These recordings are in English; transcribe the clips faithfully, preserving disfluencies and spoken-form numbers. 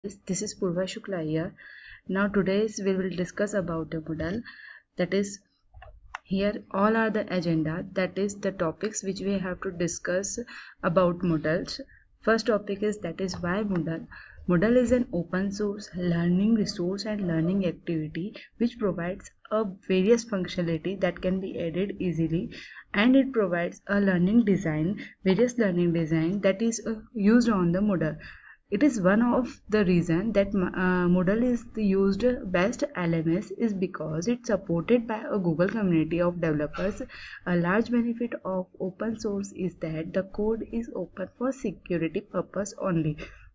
This is Purva Shukla here. Now today's we will discuss about a Moodle. That is, here all are the agenda, that is the topics which we have to discuss about Moodles. First topic is that is why Moodle. Moodle is an open source learning resource and learning activity which provides a various functionality that can be added easily, and it provides a learning design, various learning design that is uh, used on the Moodle. It is one of the reason that uh, Moodle is the used best L M S is because it's supported by a Google community of developers. A large benefit of open source is that the code is open for security purpose only.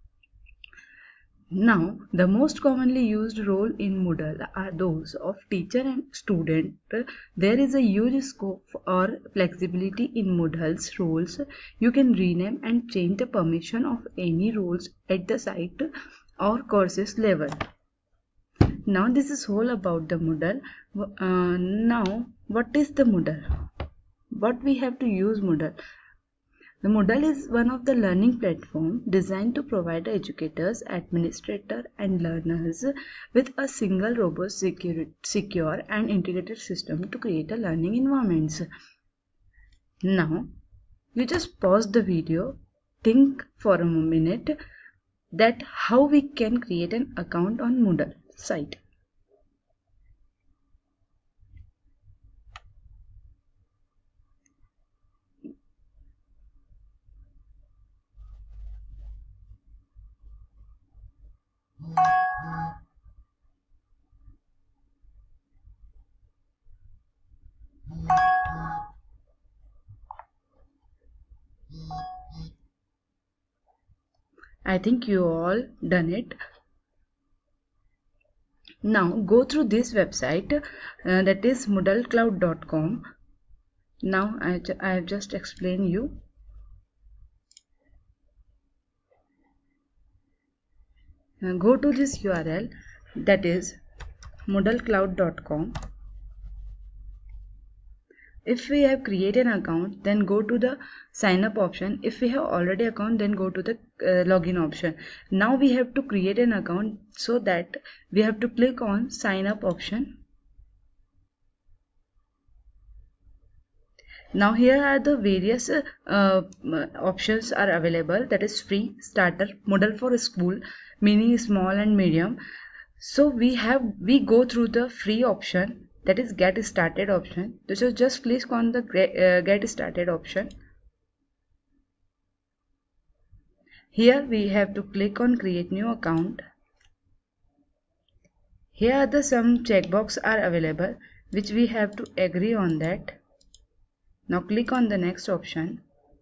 Now, the most commonly used role in Moodle are those of teacher and student. There is a huge scope or flexibility in Moodle's roles. You can rename and change the permission of any roles at the site or courses level. Now, this is all about the Moodle. Uh, now, what is the Moodle? What we have to use Moodle? The Moodle is one of the learning platforms designed to provide educators, administrators, and learners with a single, robust, secure, secure and integrated system to create a learning environment. Now, you just pause the video, think for a minute that how we can create an account on Moodle site. I think you all done it. Now go through this website, uh, that is moodle cloud dot com. Now I, I have just explained you. Uh, go to this U R L, that is moodle cloud dot com. If we have created an account, then go to the sign up option. If we have already account, then go to the uh, login option. Now we have to create an account, so that we have to click on sign up option. Now here are the various uh, options are available, that is free, starter, Moodle for school, meaning small and medium. So we have we go through the free option, that is get started option. So just click on the uh, get started option. Here we have to click on create new account. Here are the some checkbox are available which we have to agree on that. Now click on the next option.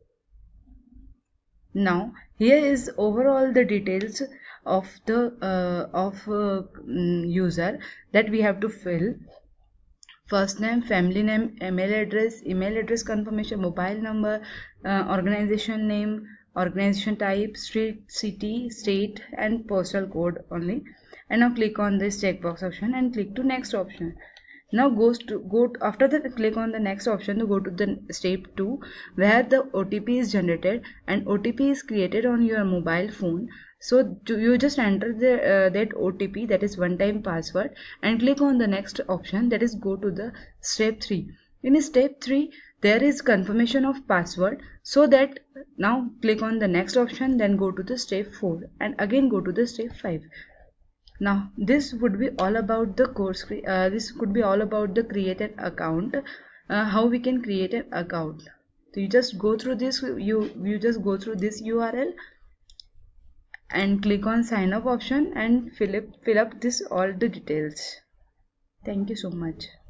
Now here is overall the details of the uh, of uh, user that we have to fill. First name, family name, email address, email address confirmation, mobile number, uh, organization name, organization type, street, city, state, and postal code only. And now click on this checkbox option and click to next option. Now goes to go to, after that click on the next option to go to the step two, where the O T P is generated and O T P is created on your mobile phone. So you just enter the uh, that O T P, that is one time password, and click on the next option, that is go to the step three. In step three there is confirmation of password, so that now click on the next option, then go to the step four and again go to the step five. Now this would be all about the course, uh, this could be all about the created account, uh, how we can create an account. So you just go through this, you you just go through this U R L and click on sign up option and fill up fill up this all the details. Thank you so much.